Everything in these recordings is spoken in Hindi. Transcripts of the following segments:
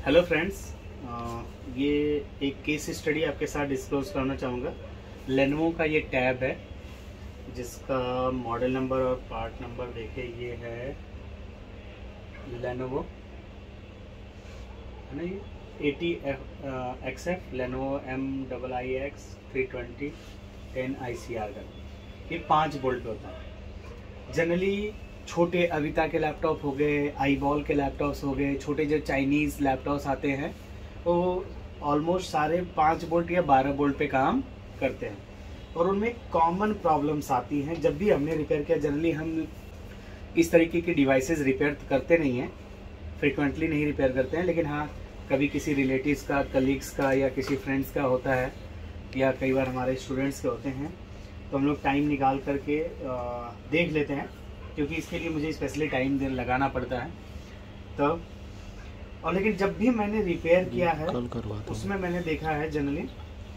हेलो फ्रेंड्स, ये एक केस स्टडी आपके साथ डिस्क्लोज करना चाहूँगा। लेनोवो का ये टैब है जिसका मॉडल नंबर और पार्ट नंबर देखे, ये है लेनोवो, है ना, ये 80XF लेनोवो MIIX 320 10ICR का। ये 5 वोल्ट होता है। जनरली छोटे अविता के लैपटॉप हो गए, आईबॉल के लैपटॉप्स हो गए, छोटे जो चाइनीज़ लैपटॉप्स आते हैं वो ऑलमोस्ट सारे 5 वोल्ट या 12 वोल्ट पे काम करते हैं। और उनमें कॉमन प्रॉब्लम्स आती हैं जब भी हमने रिपेयर किया। जनरली हम इस तरीके के डिवाइसेस रिपेयर करते नहीं हैं, फ्रिक्वेंटली नहीं रिपेयर करते हैं, लेकिन हाँ कभी किसी रिलेटिव्स का, कलीग्स का या किसी फ्रेंड्स का होता है, या कई बार हमारे स्टूडेंट्स के होते हैं, तो हम लोग टाइम निकाल करके देख लेते हैं, क्योंकि इसके लिए मुझे स्पेशली टाइम लगाना पड़ता है तब। और लेकिन जब भी मैंने रिपेयर किया है उसमें मैंने देखा है जनरली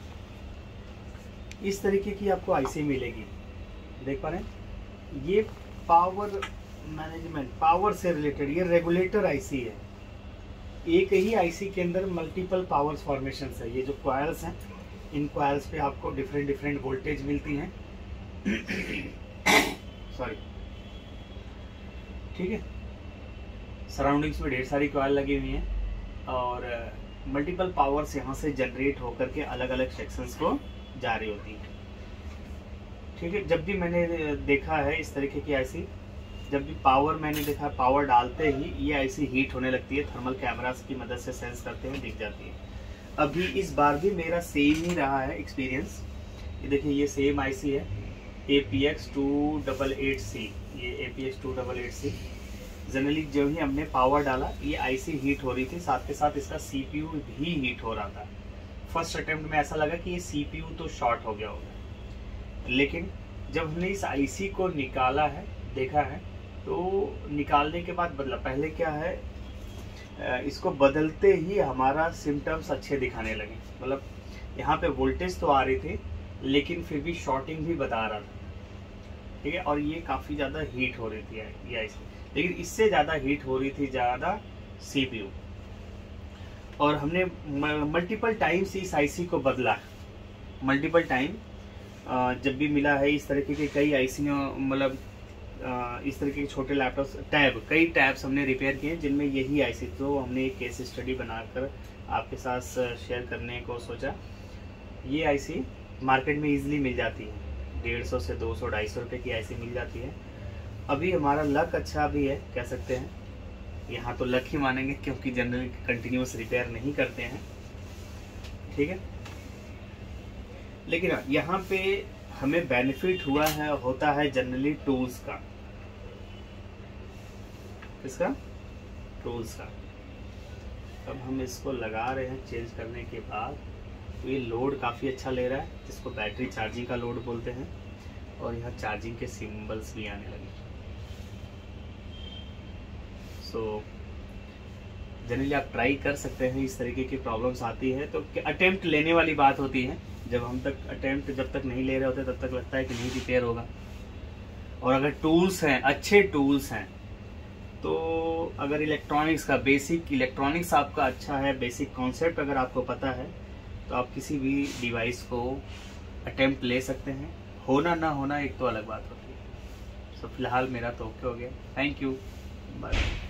इस तरीके की आपको आईसी मिलेगी। देख पा रहे हैं, ये पावर मैनेजमेंट, पावर से रिलेटेड ये रेगुलेटर आईसी है। एक ही आईसी के अंदर मल्टीपल पावर फॉर्मेशन है। ये जो कॉइल्स हैं, इन कॉइल्स पे आपको डिफरेंट वोल्टेज मिलती हैं। सॉरी, ठीक है। सराउंडिंग्स में ढेर सारी कॉइल लगी हुई हैं और मल्टीपल पावर्स यहाँ से जनरेट होकर के अलग अलग सेक्शंस को जा रही होती है, ठीक है। जब भी मैंने देखा है इस तरीके की आईसी, जब भी पावर मैंने देखा, पावर डालते ही ये आईसी हीट होने लगती है। थर्मल कैमरास की मदद से सेंस करते हैं, दिख जाती है। अभी इस बार भी मेरा सेम ही रहा है एक्सपीरियंस। ये देखिए, ये सेम आईसी है APX 288C। ये APX 288C जनरली जो ही हमने पावर डाला ये आईसी हीट हो रही थी, साथ के साथ इसका CPU भी हीट हो रहा था। फर्स्ट अटेम्प्ट में ऐसा लगा कि ये CPU तो शॉर्ट हो गया होगा, लेकिन जब हमने इस आईसी को निकाला है, देखा है, तो निकालने के बाद बदला। पहले क्या है, इसको बदलते ही हमारा सिम्टम्स अच्छे दिखाने लगे। मतलब यहाँ पे वोल्टेज तो आ रही थी लेकिन फिर भी शॉर्टिंग भी बता रहा था, ठीक है। और ये काफ़ी ज़्यादा हीट हो रही थी ये आईसी, लेकिन इससे ज़्यादा हीट हो रही थी ज़्यादा CPU। और हमने मल्टीपल टाइम्स इस आईसी को बदला, मल्टीपल टाइम। जब भी मिला है इस तरीके के कई आईसी, मतलब इस तरीके के छोटे लैपटॉप्स, टैब, कई टैब्स हमने रिपेयर किए जिनमें यही आईसी। तो हमने एक केस स्टडी बनाकर आपके साथ शेयर करने को सोचा। ये आईसी मार्केट में इजीली मिल जाती है, 150 से 200 250 रुपये की आईसी मिल जाती है। अभी हमारा लक अच्छा भी है, कह सकते हैं। यहाँ तो लक ही मानेंगे क्योंकि जनरली कंटिन्यूस रिपेयर नहीं करते हैं, ठीक है। लेकिन यहाँ पे हमें बेनिफिट हुआ है, होता है जनरली टूल्स का। किसका? टूल्स का। अब हम इसको लगा रहे हैं चेंज करने के बाद, तो ये लोड काफ़ी अच्छा ले रहा है, जिसको बैटरी चार्जिंग का लोड बोलते हैं। और यहाँ चार्जिंग के सिंबल्स भी आने लगे। सो जनरली आप ट्राई कर सकते हैं। इस तरीके की प्रॉब्लम्स आती है तो अटेम्प्ट लेने वाली बात होती है। जब हम तक अटेम्प्ट जब तक नहीं ले रहे होते तब तक लगता है कि नहीं रिपेयर होगा। और अगर टूल्स हैं, अच्छे टूल्स हैं, तो अगर इलेक्ट्रॉनिक्स का बेसिक, इलेक्ट्रॉनिक्स आपका अच्छा है, बेसिक कॉन्सेप्ट अगर आपको पता है, तो आप किसी भी डिवाइस को अटेम्प्ट ले सकते हैं। होना ना होना एक तो अलग बात होती है। सो फिलहाल मेरा तो ओके हो गया। Thank you, bye.